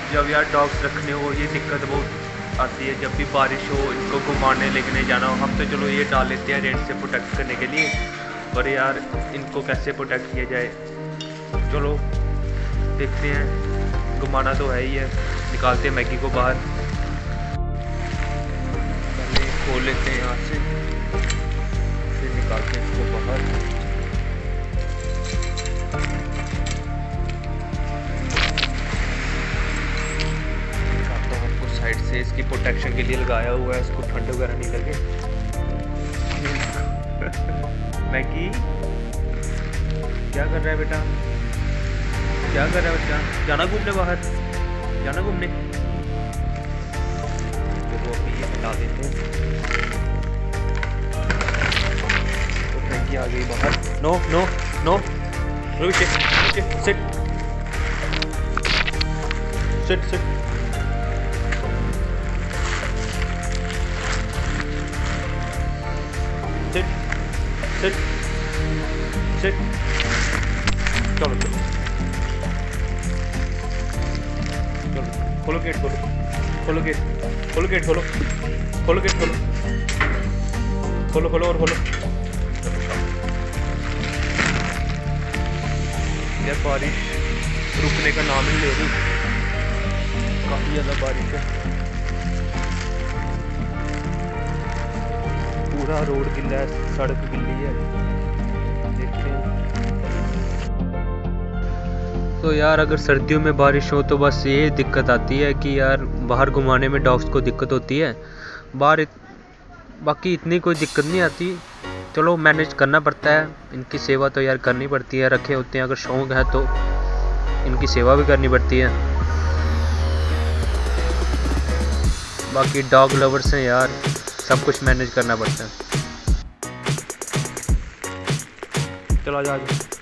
जब यार डॉग्स रखने हो ये दिक्कत बहुत आती है, जब भी बारिश हो इनको घुमाने लेके जाना हो। हम तो चलो ये डाल लेते हैं रेन से प्रोटेक्ट करने के लिए, पर यार इनको कैसे प्रोटेक्ट किया जाए, चलो देखते हैं। घुमाना तो है ही है, निकालते हैं मैगी को बाहर। पहले खोल लेते हैं यहाँ से, फिर निकालते हैं इसको बाहर। साइड से इसकी प्रोटेक्शन के लिए लगाया हुआ है, इसको ठंड वगैरह नहीं लगे। मैगी क्या कर रहा है बेटा, क्या कर रहा है बच्चा? जाना घूमने बाहर, जाना घूमने। तो अभी ये हटा देते हैं। तो मैगी आ गई बाहर। No no no, sit sit sit sit. Sit sit, चलो चलो चलो, खोलो गेट, खोलो खोलो गेट, खोलो गेट, खोलो खोलो गेट, खोलो खोलो खोलो और खोलो। यार बारिश रुकने का नाम ही ले रही, काफ़ी ज़्यादा बारिश है। पूरा रोड गिल्ला है, सड़क गिल्ली है, देखते हैं। तो यार अगर सर्दियों में बारिश हो तो बस ये दिक्कत आती है कि यार बाहर घुमाने में डॉग्स को दिक्कत होती है। बाकी इतनी कोई दिक्कत नहीं आती, चलो मैनेज करना पड़ता है। इनकी सेवा तो यार करनी पड़ती है, रखे होते हैं अगर शौक है तो इनकी सेवा भी करनी पड़ती है। बाकी डॉग लवर्स हैं यार, सब कुछ मैनेज करना पड़ता है। चलो जा।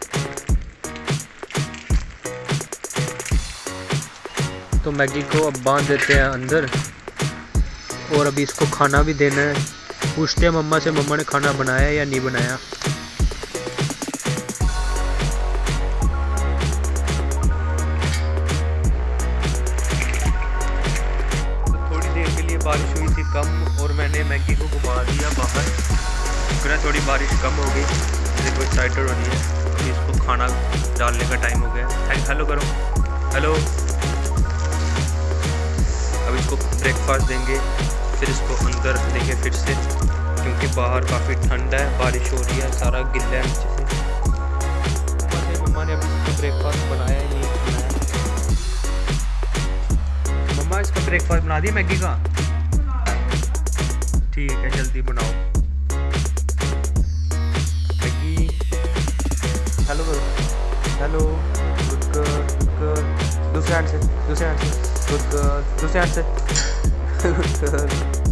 तो मैगी को अब बांध देते हैं अंदर, और अभी इसको खाना भी देना है। पूछते हैं मम्मा से, मम्मा ने खाना बनाया या नहीं बनाया। बारिश हुई थी कम और मैंने मैगी को घुमा दिया बाहर, फिर थोड़ी बारिश कम हो गई, जैसे कोई एक्साइटेड होनी है। अभी इसको खाना डालने का टाइम हो गया। हेलो करो, हेलो। अब इसको ब्रेकफास्ट देंगे, फिर इसको अंदर देंगे फिर से, क्योंकि बाहर काफ़ी ठंड है, बारिश हो रही है, सारा गिल्ला है नीचे से। मम्मा ने अभी इसका ब्रेकफास्ट बनाया ही नहीं बनाया। मम्मा इसका ब्रेकफास्ट बना दिया मैगी का? ठीक है, जल्दी बनाओ मैगी। हेलो करो, hello, good girl, good girl. दूसरे हैंड से, दूसरे हैंड से, गुड गर्ल, दूसरे हैंड से, गुड गर्ल।